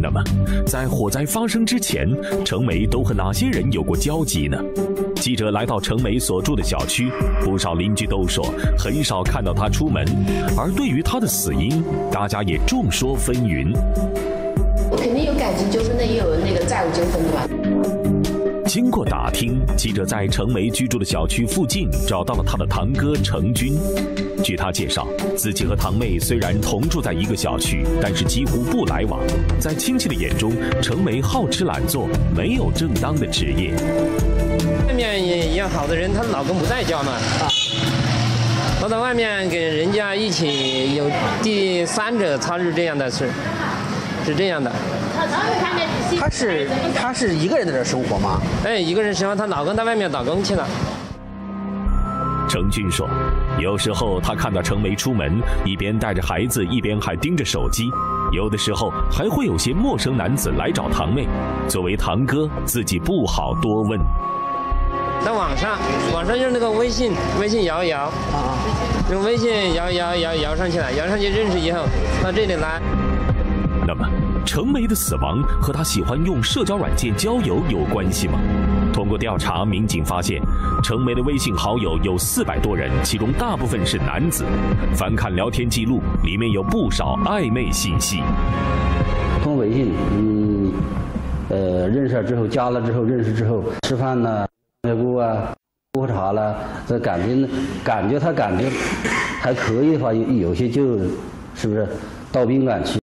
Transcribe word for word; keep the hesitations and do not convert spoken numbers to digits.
那么，在火灾发生之前，程梅都和哪些人有过交集呢？记者来到程梅所住的小区，不少邻居都说很少看到她出门，而对于她的死因，大家也众说纷纭。 肯定有感情纠纷的，也有那个债务纠纷的吧。 经过打听，记者在程梅居住的小区附近找到了她的堂哥程军。据他介绍，自己和堂妹虽然同住在一个小区，但是几乎不来往。在亲戚的眼中，程梅好吃懒做，没有正当的职业。 外面也一样好的人，她老公不在家嘛，我在外面跟人家一起有第三者参与这样的事，是这样的。 她是她是一个人在这生活吗？ 哎，一个人生活，她老公在外面打工去了。 程军说，有时候他看到程梅出门，一边带着孩子，一边还盯着手机，有的时候还会有些陌生男子来找堂妹。作为堂哥，自己不好多问。 在网上，网上用那个微信，微信摇一摇，啊，用微信摇一摇摇摇上去了，摇上去认识以后，到这里来。 那么，程梅的死亡和她喜欢用社交软件交友有关系吗？通过调查，民警发现，程梅的微信好友有四百多人，其中大部分是男子。翻看聊天记录，里面有不少暧昧信息。 通过微信，嗯，呃，认识了之后，加了之后，认识之后，吃饭呢，热锅啊，喝茶了，这感觉感觉他感觉还可以的话，有有些就是不是到宾馆去。